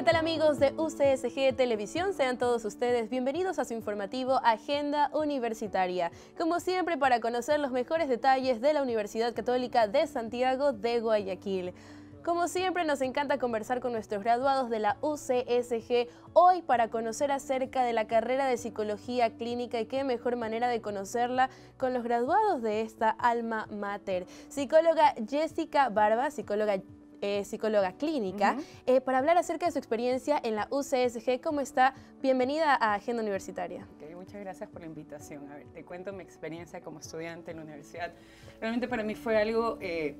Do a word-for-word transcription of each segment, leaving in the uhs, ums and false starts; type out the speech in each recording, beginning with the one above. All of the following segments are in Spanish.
¿qué tal amigos de U C S G Televisión? Sean todos ustedes bienvenidos a su informativo Agenda Universitaria. Como siempre, para conocer los mejores detalles de la Universidad Católica de Santiago de Guayaquil. Como siempre, nos encanta conversar con nuestros graduados de la U C S G hoy para conocer acerca de la carrera de Psicología Clínica, y qué mejor manera de conocerla con los graduados de esta alma mater. Psicóloga Jessica Barba, psicóloga Eh, psicóloga clínica, uh-huh. eh, para hablar acerca de su experiencia en la U C S G. ¿Cómo está? Bienvenida a Agenda Universitaria. Okay, muchas gracias por la invitación. A ver, te cuento mi experiencia como estudiante en la universidad. Realmente para mí fue algo, eh,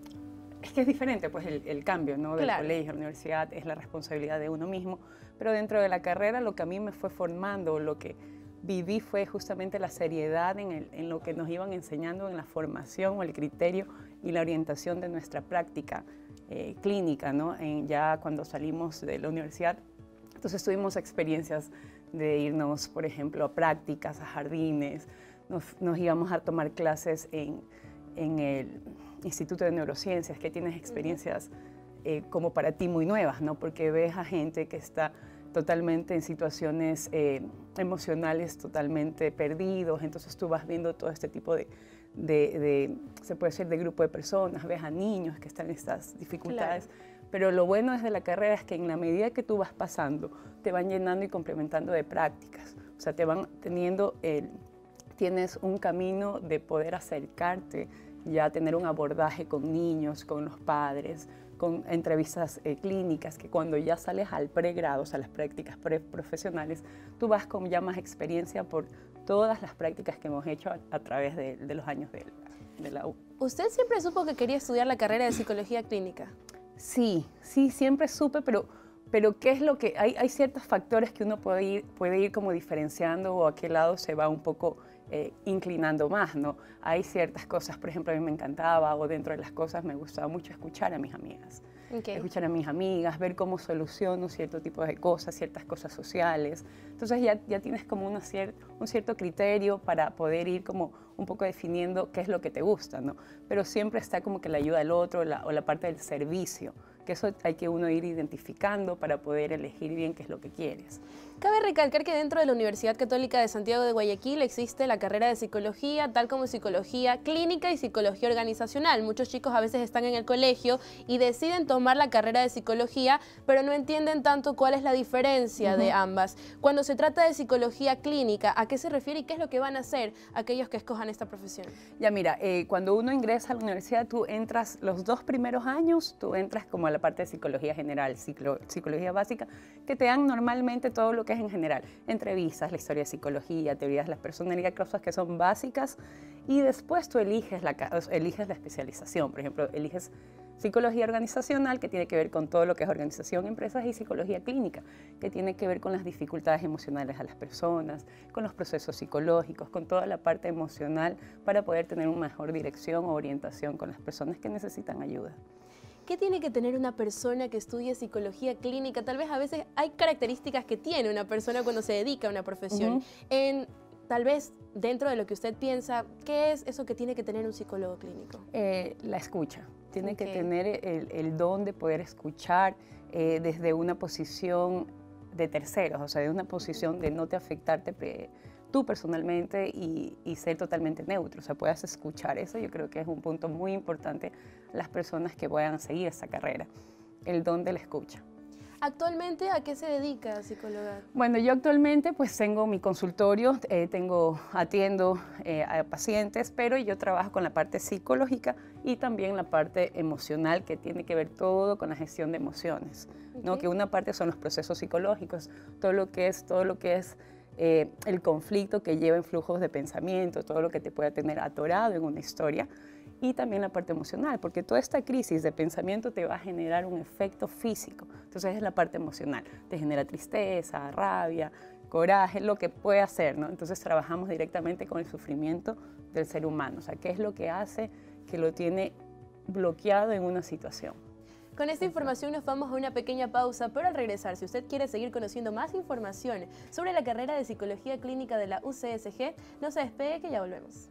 es que es diferente, pues el, el cambio, ¿no? Del claro. colegio a la universidad es la responsabilidad de uno mismo, pero dentro de la carrera lo que a mí me fue formando, lo que viví fue justamente la seriedad en, el, en lo que nos iban enseñando en la formación o el criterio y la orientación de nuestra práctica Eh, clínica, ¿no? En, ya cuando salimos de la universidad, entonces tuvimos experiencias de irnos, por ejemplo, a prácticas, a jardines, nos, nos íbamos a tomar clases en, en el Instituto de Neurociencias, que tienes experiencias eh, como para ti muy nuevas, ¿no? Porque ves a gente que está totalmente en situaciones eh, emocionales totalmente perdidos, entonces tú vas viendo todo este tipo de De, de, se puede decir, de grupo de personas, ves a niños que están en estas dificultades, claro. Pero lo bueno desde la carrera es que en la medida que tú vas pasando, te van llenando y complementando de prácticas, o sea, te van teniendo, el, tienes un camino de poder acercarte, ya tener un abordaje con niños, con los padres, con entrevistas eh, clínicas, que cuando ya sales al pregrado, o sea, las prácticas preprofesionales, tú vas con ya más experiencia por todas las prácticas que hemos hecho a, a través de, de los años de, de la U. ¿Usted siempre supo que quería estudiar la carrera de Psicología Clínica? Sí, sí, siempre supe, pero, pero ¿qué es lo que...? Hay, hay ciertos factores que uno puede ir, puede ir como diferenciando o a qué lado se va un poco eh, inclinando más, ¿no? Hay ciertas cosas, por ejemplo, a mí me encantaba, o dentro de las cosas me gustaba mucho escuchar a mis amigas. Okay. Escuchar a mis amigas, ver cómo soluciono cierto tipo de cosas, ciertas cosas sociales. Entonces ya, ya tienes como una cier un cierto criterio para poder ir como un poco definiendo qué es lo que te gusta, ¿no? Pero siempre está como que la ayuda del otro la, o la parte del servicio, que eso hay que uno ir identificando para poder elegir bien qué es lo que quieres. Cabe recalcar que dentro de la Universidad Católica de Santiago de Guayaquil existe la carrera de Psicología, tal como Psicología Clínica y Psicología Organizacional. Muchos chicos a veces están en el colegio y deciden tomar la carrera de Psicología, pero no entienden tanto cuál es la diferencia uh-huh. de ambas. Cuando se trata de Psicología Clínica, ¿a qué se refiere y qué es lo que van a hacer aquellos que escojan esta profesión? Ya mira, eh, cuando uno ingresa a la universidad, tú entras los dos primeros años, tú entras como a la parte de Psicología General, psico, Psicología Básica, que te dan normalmente todo lo que es en general, entrevistas, la historia de psicología, teorías de la personalidad, cosas que son básicas, y después tú eliges la, eliges la especialización. Por ejemplo, eliges Psicología Organizacional, que tiene que ver con todo lo que es organización, empresas, y Psicología Clínica, que tiene que ver con las dificultades emocionales a las personas, con los procesos psicológicos, con toda la parte emocional para poder tener una mejor dirección o orientación con las personas que necesitan ayuda. ¿Qué tiene que tener una persona que estudie Psicología Clínica? Tal vez a veces hay características que tiene una persona cuando se dedica a una profesión. Uh-huh. En, tal vez dentro de lo que usted piensa, ¿qué es eso que tiene que tener un psicólogo clínico? Eh, la escucha. Tiene okay. que tener el, el don de poder escuchar eh, desde una posición de terceros, o sea, de una posición de no te afectarte pre, tú personalmente y, y ser totalmente neutro, o sea, puedas escuchar eso. Yo creo que es un punto muy importante a las personas que vayan a seguir esta carrera, el don de la escucha. ¿Actualmente a qué se dedica, psicóloga? Bueno, yo actualmente pues tengo mi consultorio, eh, tengo, atiendo eh, a pacientes, pero yo trabajo con la parte psicológica y también la parte emocional, que tiene que ver todo con la gestión de emociones, okay. ¿no? Que una parte son los procesos psicológicos, todo lo que es, todo lo que es eh, el conflicto que lleva en flujos de pensamiento, todo lo que te pueda tener atorado en una historia, y también la parte emocional, porque toda esta crisis de pensamiento te va a generar un efecto físico. Entonces es la parte emocional, te genera tristeza, rabia, coraje, lo que puede hacer, ¿no? Entonces trabajamos directamente con el sufrimiento del ser humano, o sea, qué es lo que hace que lo tiene bloqueado en una situación. Con esta información nos vamos a una pequeña pausa, pero al regresar, si usted quiere seguir conociendo más información sobre la carrera de Psicología Clínica de la U C S G, no se despegue que ya volvemos.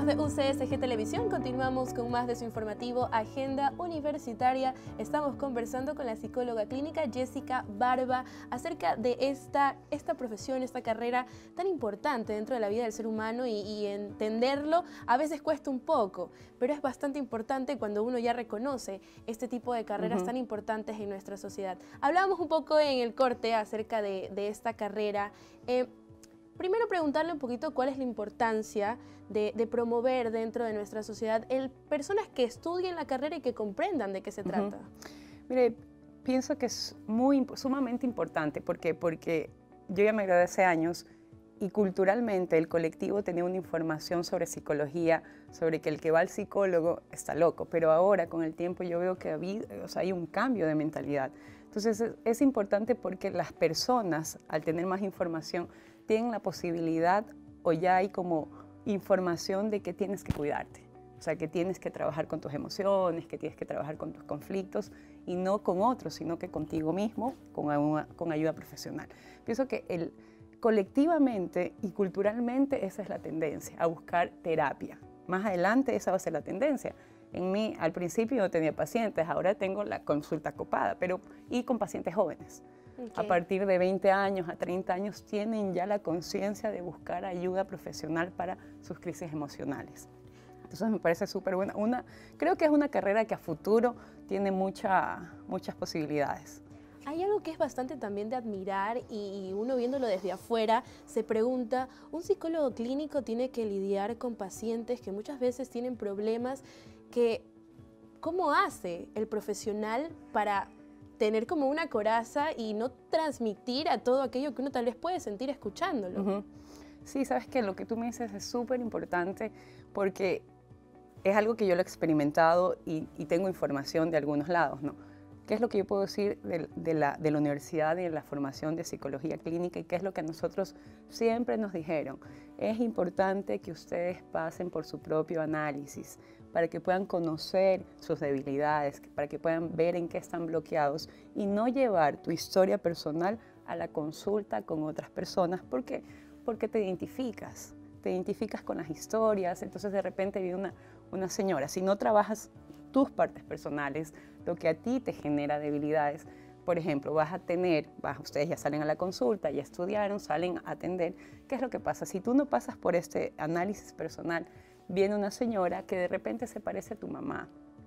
amigos de U C S G Televisión, continuamos con más de su informativo Agenda Universitaria. Estamos conversando con la psicóloga clínica Jessica Barba acerca de esta, esta profesión, esta carrera tan importante dentro de la vida del ser humano y, y entenderlo a veces cuesta un poco, pero es bastante importante cuando uno ya reconoce este tipo de carreras uh-huh. tan importantes en nuestra sociedad. Hablábamos un poco en el corte acerca de, de esta carrera. Eh, Primero preguntarle un poquito cuál es la importancia de, de promover dentro de nuestra sociedad el, personas que estudien la carrera y que comprendan de qué se trata. Uh-huh. Mire, pienso que es muy, sumamente importante. ¿Por qué? Porque yo ya me gradué hace años y culturalmente el colectivo tenía una información sobre psicología, sobre que el que va al psicólogo está loco, pero ahora con el tiempo yo veo que había, o sea, hay un cambio de mentalidad. Entonces es, es importante porque las personas, al tener más información, tienen la posibilidad o ya hay como información de que tienes que cuidarte. O sea, que tienes que trabajar con tus emociones, que tienes que trabajar con tus conflictos y no con otros, sino que contigo mismo, con, una, con ayuda profesional. Pienso que el, colectivamente y culturalmente esa es la tendencia, a buscar terapia. Más adelante esa va a ser la tendencia. En mí, al principio no tenía pacientes, ahora tengo la consulta copada, pero y con pacientes jóvenes. Okay. A partir de veinte años a treinta años tienen ya la conciencia de buscar ayuda profesional para sus crisis emocionales. Entonces me parece súper buena. Una, creo que es una carrera que a futuro tiene mucha, muchas posibilidades. Hay algo que es bastante también de admirar y, y uno viéndolo desde afuera se pregunta, ¿un psicólogo clínico tiene que lidiar con pacientes que muchas veces tienen problemas que, ¿cómo hace el profesional para tener como una coraza y no transmitir a todo aquello que uno tal vez puede sentir escuchándolo? Uh-huh. Sí, sabes que lo que tú me dices es súper importante porque es algo que yo lo he experimentado y, y tengo información de algunos lados, ¿no? ¿Qué es lo que yo puedo decir de, de, la, de la universidad y de la formación de psicología clínica y qué es lo que a nosotros siempre nos dijeron? Es importante que ustedes pasen por su propio análisis para que puedan conocer sus debilidades, para que puedan ver en qué están bloqueados y no llevar tu historia personal a la consulta con otras personas. ¿Por qué? Porque te identificas, te identificas con las historias, entonces de repente viene una, una señora, si no trabajas tus partes personales, lo que a ti te genera debilidades, por ejemplo, vas a tener, vas, ustedes ya salen a la consulta, ya estudiaron, salen a atender, ¿qué es lo que pasa? Si tú no pasas por este análisis personal, viene una señora que de repente se parece a tu mamá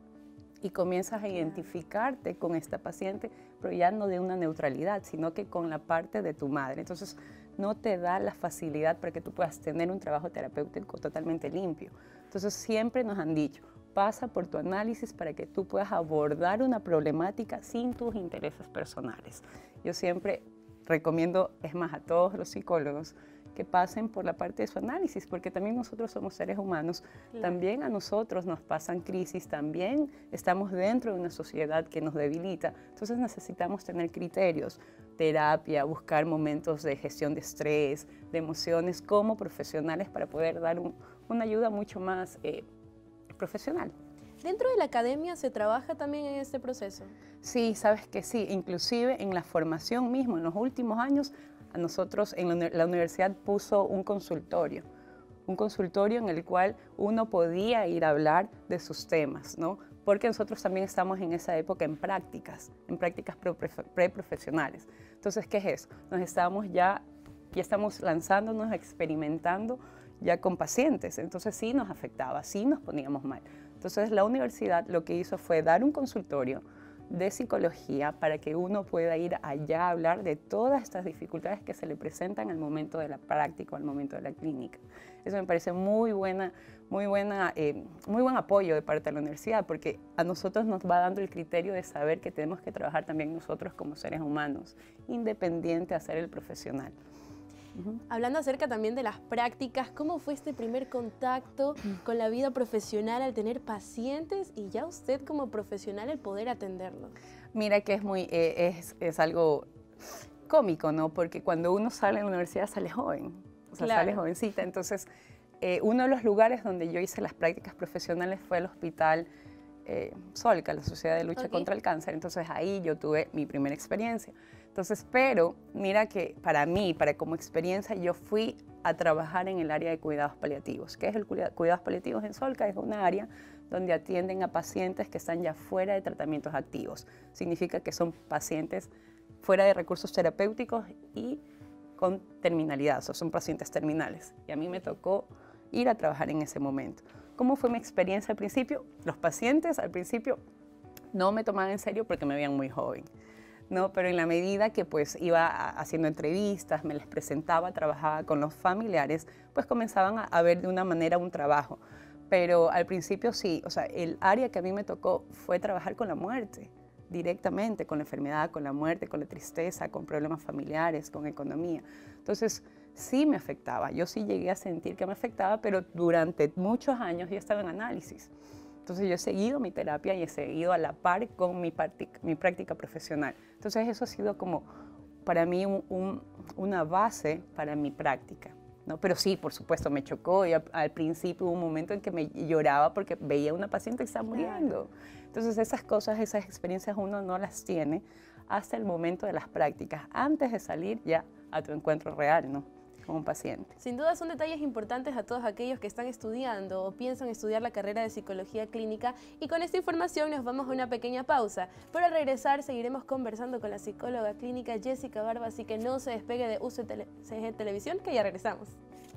y comienzas a identificarte con esta paciente, pero ya no de una neutralidad, sino que con la parte de tu madre. Entonces, no te da la facilidad para que tú puedas tener un trabajo terapéutico totalmente limpio. Entonces, siempre nos han dicho, pasa por tu análisis para que tú puedas abordar una problemática sin tus intereses personales. Yo siempre recomiendo, es más, a todos los psicólogos, que pasen por la parte de su análisis, porque también nosotros somos seres humanos, claro. También a nosotros nos pasan crisis, también estamos dentro de una sociedad que nos debilita, entonces necesitamos tener criterios, terapia, buscar momentos de gestión de estrés, de emociones como profesionales para poder dar un, una ayuda mucho más eh, profesional. ¿Dentro de la academia se trabaja también en este proceso? Sí, sabes que sí, inclusive en la formación mismo, en los últimos años, a nosotros en la, la universidad puso un consultorio, un consultorio en el cual uno podía ir a hablar de sus temas, ¿no? Porque nosotros también estamos en esa época en prácticas, en prácticas preprofesionales. Entonces, ¿qué es eso? Nos estamos ya, ya estamos lanzándonos, experimentando ya con pacientes, entonces sí nos afectaba, sí nos poníamos mal. Entonces la universidad lo que hizo fue dar un consultorio de psicología para que uno pueda ir allá a hablar de todas estas dificultades que se le presentan al momento de la práctica o al momento de la clínica. Eso me parece muy buena, muy buena, eh, muy buen apoyo de parte de la universidad, porque a nosotros nos va dando el criterio de saber que tenemos que trabajar también nosotros como seres humanos, independiente a ser el profesional. Uh-huh. Hablando acerca también de las prácticas, ¿cómo fue este primer contacto con la vida profesional al tener pacientes y ya usted como profesional el poder atenderlos? Mira que es, muy, eh, es, es algo cómico, ¿no? Porque cuando uno sale de la universidad sale joven, o sea, claro. Sale jovencita. Entonces, eh, uno de los lugares donde yo hice las prácticas profesionales fue el hospital eh, Solca, la Sociedad de Lucha okay. contra el Cáncer. Entonces, ahí yo tuve mi primera experiencia. Entonces, pero mira que para mí, para como experiencia, yo fui a trabajar en el área de cuidados paliativos. ¿Qué es el cuidados paliativos en Solca? Es una área donde atienden a pacientes que están ya fuera de tratamientos activos. Significa que son pacientes fuera de recursos terapéuticos y con terminalidad, o sea, son pacientes terminales. Y a mí me tocó ir a trabajar en ese momento. ¿Cómo fue mi experiencia al principio? Los pacientes al principio no me tomaban en serio porque me veían muy joven, ¿no? Pero en la medida que pues iba haciendo entrevistas, me les presentaba, trabajaba con los familiares, pues comenzaban a, a ver de una manera un trabajo. Pero al principio sí, o sea, el área que a mí me tocó fue trabajar con la muerte, directamente, con la enfermedad, con la muerte, con la tristeza, con problemas familiares, con economía. Entonces, sí me afectaba, yo sí llegué a sentir que me afectaba, pero durante muchos años yo estaba en análisis. Entonces yo he seguido mi terapia y he seguido a la par con mi práctica, mi práctica profesional. Entonces eso ha sido como para mí un, un, una base para mi práctica, ¿no? Pero sí, por supuesto, me chocó y al, al principio hubo un momento en que me lloraba porque veía a una paciente que estaba muriendo. Entonces esas cosas, esas experiencias uno no las tiene hasta el momento de las prácticas, antes de salir ya a tu encuentro real, ¿no? Con un paciente. Sin duda son detalles importantes a todos aquellos que están estudiando o piensan estudiar la carrera de psicología clínica, y con esta información nos vamos a una pequeña pausa, pero al regresar seguiremos conversando con la psicóloga clínica Jessica Barba, así que no se despegue de U C G Televisión, que ya regresamos.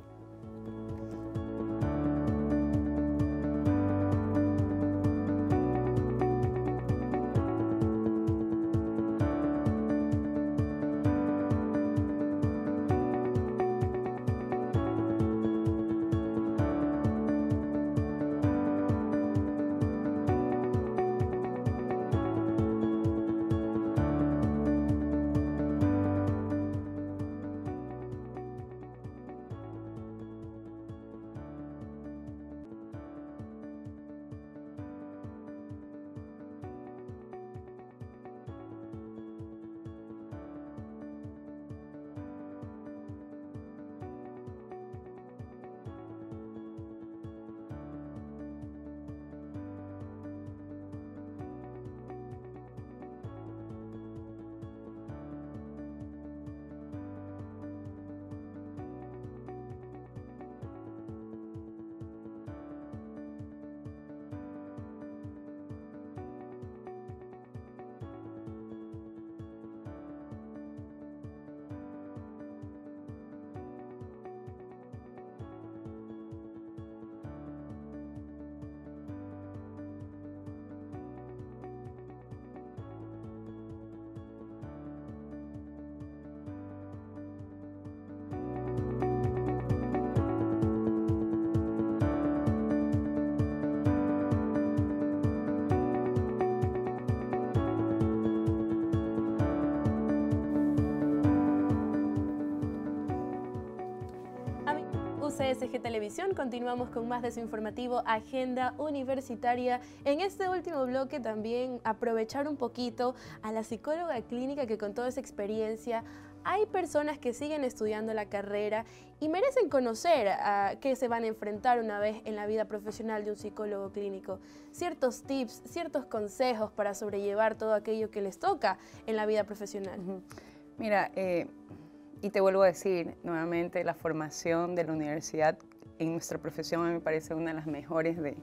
U C S G Televisión, continuamos con más de su informativo Agenda Universitaria. En este último bloque también aprovechar un poquito a la psicóloga clínica que con toda esa experiencia, hay personas que siguen estudiando la carrera y merecen conocer a qué se van a enfrentar una vez en la vida profesional de un psicólogo clínico. Ciertos tips, ciertos consejos para sobrellevar todo aquello que les toca en la vida profesional. Uh-huh. Mira, eh, y te vuelvo a decir nuevamente, la formación de la universidad en nuestra profesión a mí me parece una de las mejores de,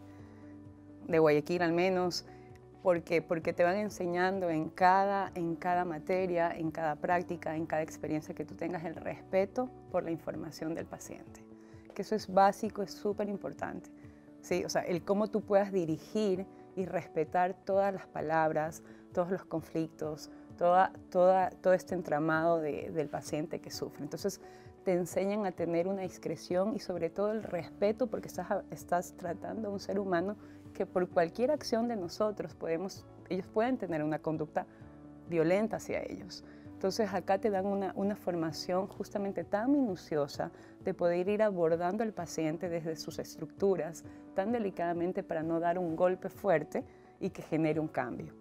de Guayaquil al menos. ¿Por qué? Porque te van enseñando en cada, en cada materia, en cada práctica, en cada experiencia que tú tengas el respeto por la información del paciente. Que eso es básico, es súper importante. ¿Sí? O sea, el cómo tú puedas dirigir y respetar todas las palabras, todos los conflictos, toda, toda, todo este entramado de, del paciente que sufre. Entonces, te enseñan a tener una discreción y sobre todo el respeto porque estás, estás tratando a un ser humano que por cualquier acción de nosotros podemos, ellos pueden tener una conducta violenta hacia ellos. Entonces acá te dan una, una formación justamente tan minuciosa de poder ir abordando al paciente desde sus estructuras tan delicadamente para no dar un golpe fuerte y que genere un cambio.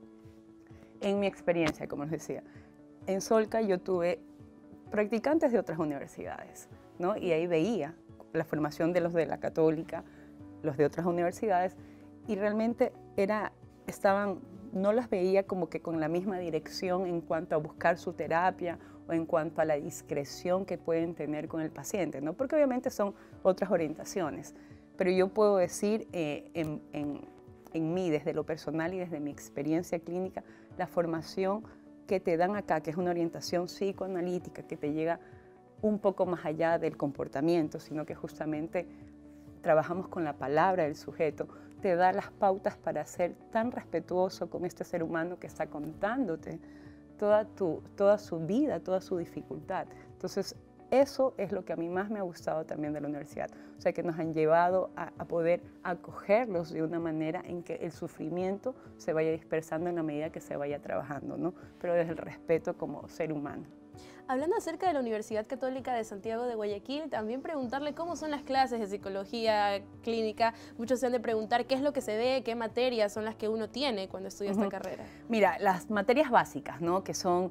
En mi experiencia, como les decía, en Solca yo tuve practicantes de otras universidades, ¿no? Y ahí veía la formación de los de la Católica, los de otras universidades, y realmente era, estaban no las veía como que con la misma dirección en cuanto a buscar su terapia o en cuanto a la discreción que pueden tener con el paciente, ¿no? Porque obviamente son otras orientaciones. Pero yo puedo decir eh, en, en, en mí, desde lo personal y desde mi experiencia clínica, la formación que te dan acá, que es una orientación psicoanalítica, que te llega un poco más allá del comportamiento, sino que justamente trabajamos con la palabra del sujeto, te da las pautas para ser tan respetuoso con este ser humano que está contándote toda, tu, toda su vida, toda su dificultad. Entonces, eso es lo que a mí más me ha gustado también de la universidad. O sea, que nos han llevado a, a poder acogerlos de una manera en que el sufrimiento se vaya dispersando en la medida que se vaya trabajando, ¿no? Pero desde el respeto como ser humano. Hablando acerca de la Universidad Católica de Santiago de Guayaquil, también preguntarle cómo son las clases de psicología clínica. Muchos se han de preguntar qué es lo que se ve, qué materias son las que uno tiene cuando estudia uh-huh. esta carrera. Mira, las materias básicas, ¿no? Que son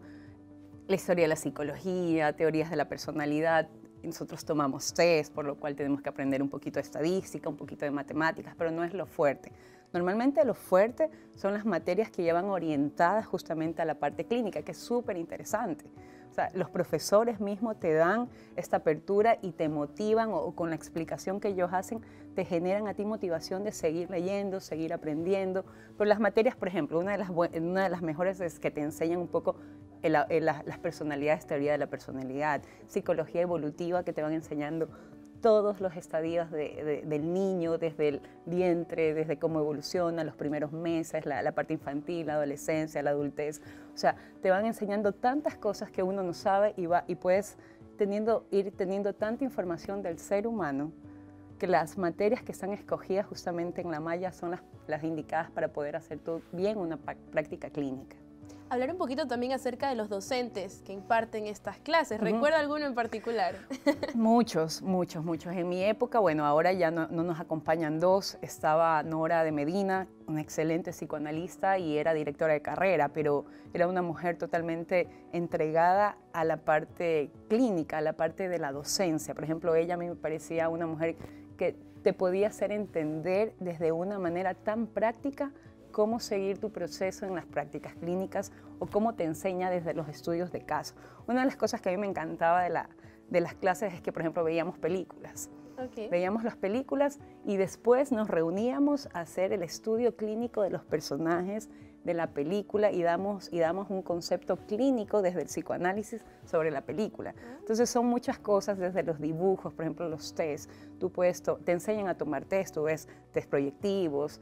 la historia de la psicología, teorías de la personalidad. Nosotros tomamos test, por lo cual tenemos que aprender un poquito de estadística, un poquito de matemáticas, pero no es lo fuerte. Normalmente lo fuerte son las materias que llevan orientadas justamente a la parte clínica, que es súper interesante. O sea, los profesores mismos te dan esta apertura y te motivan, o, o con la explicación que ellos hacen, te generan a ti motivación de seguir leyendo, seguir aprendiendo. Pero las materias, por ejemplo, una de las, una de las mejores es que te enseñan un poco el, el, las personalidades, teoría de la personalidad, psicología evolutiva, que te van enseñando todos los estadios de, de, del niño, desde el vientre, desde cómo evoluciona, los primeros meses, la, la parte infantil, la adolescencia, la adultez. O sea, te van enseñando tantas cosas que uno no sabe y, va, y puedes teniendo, ir teniendo tanta información del ser humano que las materias que están escogidas justamente en la malla son las, las indicadas para poder hacer todo bien una práctica clínica. Hablar un poquito también acerca de los docentes que imparten estas clases. ¿Recuerda uh-huh. alguno en particular? Muchos, muchos, muchos. En mi época, bueno, ahora ya no, no nos acompañan dos. Estaba Nora de Medina, una excelente psicoanalista y era directora de carrera, pero era una mujer totalmente entregada a la parte clínica, a la parte de la docencia. Por ejemplo, ella a mí me parecía una mujer que te podía hacer entender desde una manera tan práctica cómo seguir tu proceso en las prácticas clínicas o cómo te enseña desde los estudios de caso. Una de las cosas que a mí me encantaba de, la, de las clases es que, por ejemplo, veíamos películas. Okay. Veíamos las películas y después nos reuníamos a hacer el estudio clínico de los personajes de la película y damos, y damos un concepto clínico desde el psicoanálisis sobre la película. Entonces son muchas cosas desde los dibujos, por ejemplo, los test. Tú puedes to- te enseñan a tomar test, tú ves test proyectivos,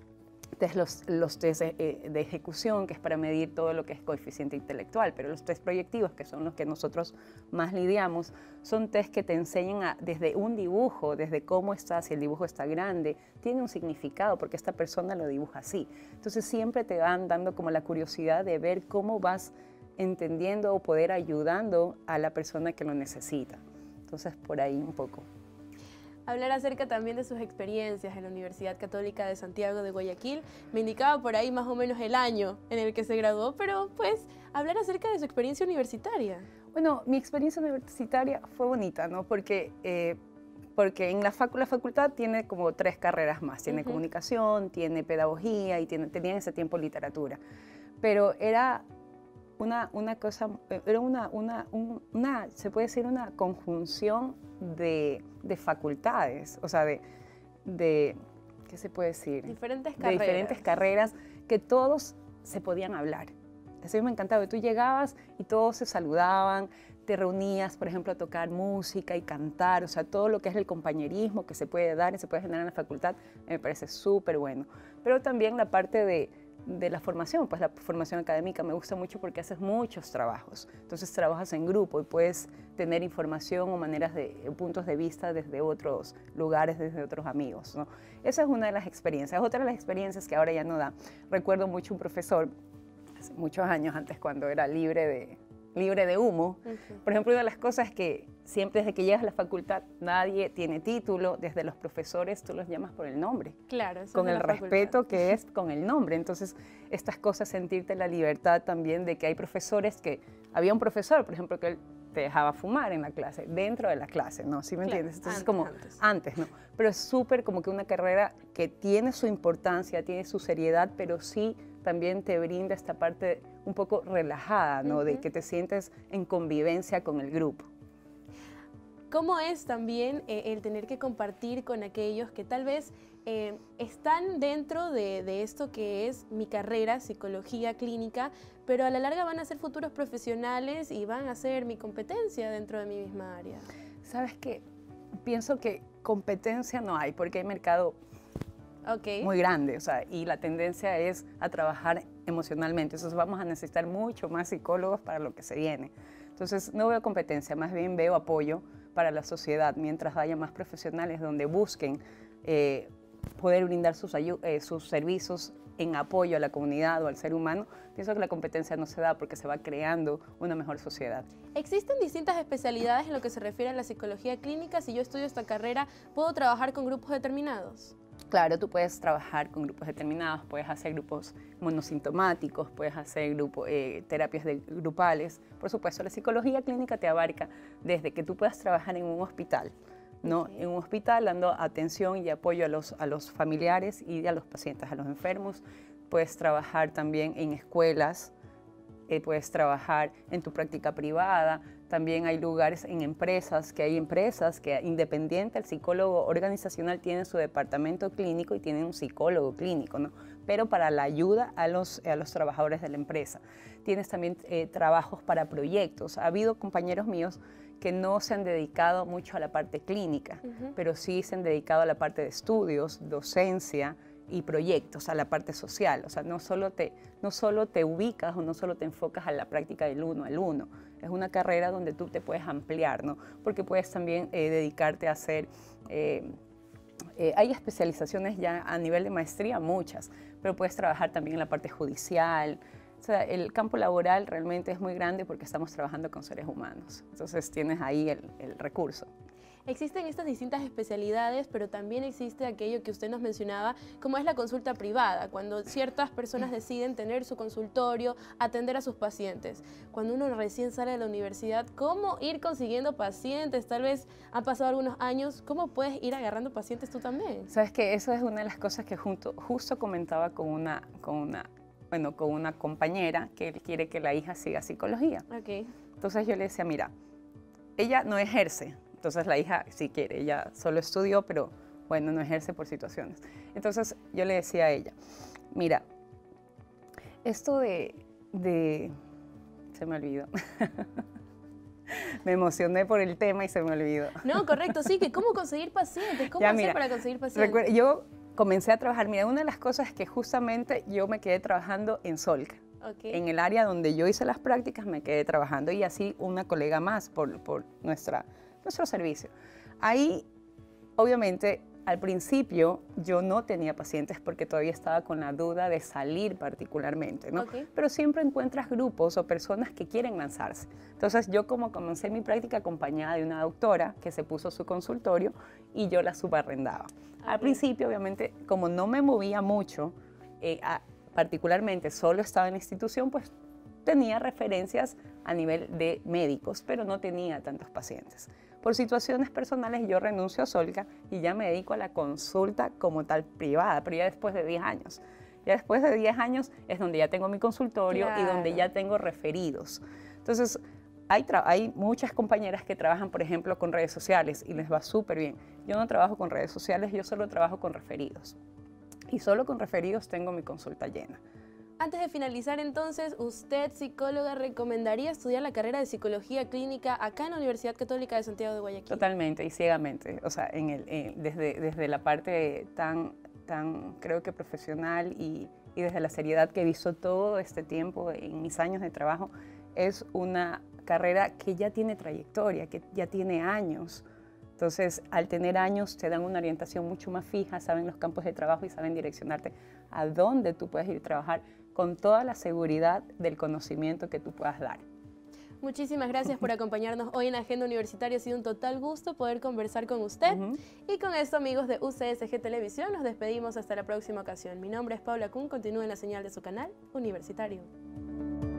Test los, los test de, de ejecución, que es para medir todo lo que es coeficiente intelectual, pero los test proyectivos, que son los que nosotros más lidiamos, son test que te enseñan a, desde un dibujo, desde cómo está, si el dibujo está grande, tiene un significado porque esta persona lo dibuja así. Entonces siempre te van dando como la curiosidad de ver cómo vas entendiendo o poder ayudando a la persona que lo necesita. Entonces por ahí un poco. Hablar acerca también de sus experiencias en la Universidad Católica de Santiago de Guayaquil. Me indicaba por ahí más o menos el año en el que se graduó, pero pues hablar acerca de su experiencia universitaria. Bueno, mi experiencia universitaria fue bonita, ¿no? Porque, eh, porque en la, facu la facultad tiene como tres carreras más. Tiene uh-huh. comunicación, tiene pedagogía y tiene, tenía en ese tiempo literatura. Pero era una, una cosa, era una, una, un, una, se puede decir una conjunción de, de facultades, o sea, de, de, ¿qué se puede decir? Diferentes carreras. De diferentes carreras que todos se podían hablar. Eso me encantaba, que tú llegabas y todos se saludaban, te reunías, por ejemplo, a tocar música y cantar, o sea, todo lo que es el compañerismo que se puede dar y se puede generar en la facultad, me parece súper bueno. Pero también la parte de de la formación, pues la formación académica me gusta mucho porque haces muchos trabajos. Entonces trabajas en grupo y puedes tener información o maneras de, puntos de vista desde otros lugares, desde otros amigos, ¿no? Esa es una de las experiencias. Otra de las experiencias que ahora ya no da. Recuerdo mucho un profesor, hace muchos años antes cuando era libre de, libre de humo. Uh-huh. Por ejemplo, una de las cosas que siempre desde que llegas a la facultad nadie tiene título, desde los profesores tú los llamas por el nombre. Claro, eso con es el respeto facultad. Que es con el nombre. Entonces, estas cosas, sentirte la libertad también de que hay profesores que, había un profesor, por ejemplo, que él te dejaba fumar en la clase, dentro de la clase, ¿no? ¿Sí me claro, entiendes? Entonces, antes, como antes, antes ¿no? Pero es súper como que una carrera que tiene su importancia, tiene su seriedad, pero sí también te brinda esta parte un poco relajada, ¿no? Uh-huh. De que te sientes en convivencia con el grupo. ¿Cómo es también eh, el tener que compartir con aquellos que tal vez eh, están dentro de, de esto que es mi carrera, psicología clínica, pero a la larga van a ser futuros profesionales y van a ser mi competencia dentro de mi misma área? ¿Sabes qué? Pienso que competencia no hay, porque hay mercado okay. muy grande, o sea, y la tendencia es a trabajar emocionalmente. Entonces vamos a necesitar mucho más psicólogos para lo que se viene. Entonces no veo competencia, más bien veo apoyo para la sociedad, mientras haya más profesionales donde busquen eh, poder brindar sus, eh, sus servicios en apoyo a la comunidad o al ser humano. Pienso que la competencia no se da porque se va creando una mejor sociedad. ¿Existen distintas especialidades en lo que se refiere a la psicología clínica? Si yo estudio esta carrera, ¿puedo trabajar con grupos determinados? Claro, tú puedes trabajar con grupos determinados, puedes hacer grupos monosintomáticos, puedes hacer grupo, eh, terapias de, grupales. Por supuesto, la psicología clínica te abarca desde que tú puedas trabajar en un hospital, ¿no? Okay. En un hospital dando atención y apoyo a los, a los familiares y a los pacientes, a los enfermos. Puedes trabajar también en escuelas, eh, puedes trabajar en tu práctica privada. También hay lugares en empresas, que hay empresas que independiente, el psicólogo organizacional tiene su departamento clínico y tiene un psicólogo clínico, ¿no? Pero para la ayuda a los, a los trabajadores de la empresa. Tienes también eh, trabajos para proyectos. Ha habido compañeros míos que no se han dedicado mucho a la parte clínica, uh-huh. pero sí se han dedicado a la parte de estudios, docencia y proyectos, a la parte social. O sea, no solo te, no solo te ubicas o no solo te enfocas a la práctica del uno al uno. Es una carrera donde tú te puedes ampliar, ¿no? Porque puedes también eh, dedicarte a hacer... Eh, eh, hay especializaciones ya a nivel de maestría, muchas, pero puedes trabajar también en la parte judicial. O sea, el campo laboral realmente es muy grande porque estamos trabajando con seres humanos. Entonces tienes ahí el, el recurso. Existen estas distintas especialidades, pero también existe aquello que usted nos mencionaba, como es la consulta privada, cuando ciertas personas deciden tener su consultorio, atender a sus pacientes. Cuando uno recién sale de la universidad, ¿cómo ir consiguiendo pacientes? Tal vez han pasado algunos años, ¿cómo puedes ir agarrando pacientes tú también? Sabes que eso es una de las cosas que junto, justo comentaba con una, con una, bueno, con una compañera que él quiere que la hija siga psicología. Okay. Entonces yo le decía, mira, ella no ejerce. Entonces la hija sí quiere, ella solo estudió, pero bueno, no ejerce por situaciones. Entonces yo le decía a ella, mira, esto de... de se me olvidó. Me emocioné por el tema y se me olvidó. No, correcto, sí, que cómo conseguir pacientes, cómo ya, hacer mira, para conseguir pacientes. Recuerda, yo comencé a trabajar, mira, una de las cosas es que justamente yo me quedé trabajando en Solca. Okay. En el área donde yo hice las prácticas me quedé trabajando y así una colega más por, por nuestra... nuestro servicio. Ahí, obviamente, al principio yo no tenía pacientes porque todavía estaba con la duda de salir particularmente, ¿no? Okay. Pero siempre encuentras grupos o personas que quieren lanzarse. Entonces yo como comencé mi práctica acompañada de una doctora que se puso su consultorio y yo la subarrendaba. Okay. Al principio, obviamente, como no me movía mucho, eh, a, particularmente solo estaba en la institución, pues tenía referencias a nivel de médicos, pero no tenía tantos pacientes. Por situaciones personales yo renuncio a Solca y ya me dedico a la consulta como tal privada, pero ya después de diez años. Ya después de diez años es donde ya tengo mi consultorio claro. y donde ya tengo referidos. Entonces, hay, hay muchas compañeras que trabajan, por ejemplo, con redes sociales y les va súper bien. Yo no trabajo con redes sociales, yo solo trabajo con referidos. Y solo con referidos tengo mi consulta llena. Antes de finalizar, entonces, ¿usted, psicóloga, recomendaría estudiar la carrera de psicología clínica acá en la Universidad Católica de Santiago de Guayaquil? Totalmente y ciegamente, o sea, en el, en, desde, desde la parte tan, tan, creo que profesional y, y desde la seriedad que he visto todo este tiempo en mis años de trabajo, es una carrera que ya tiene trayectoria, que ya tiene años. Entonces, al tener años, te dan una orientación mucho más fija, saben los campos de trabajo y saben direccionarte a dónde tú puedes ir a trabajar con toda la seguridad del conocimiento que tú puedas dar. Muchísimas gracias por acompañarnos hoy en Agenda Universitaria. Ha sido un total gusto poder conversar con usted. Uh-huh. Y con esto, amigos de U C S G Televisión, nos despedimos hasta la próxima ocasión. Mi nombre es Paula Kuhn. Continúen la señal de su canal universitario.